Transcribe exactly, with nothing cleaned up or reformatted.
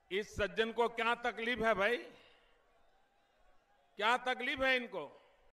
इस सज्जन को क्या तकलीफ है भाई? क्या तकलीफ है इनको?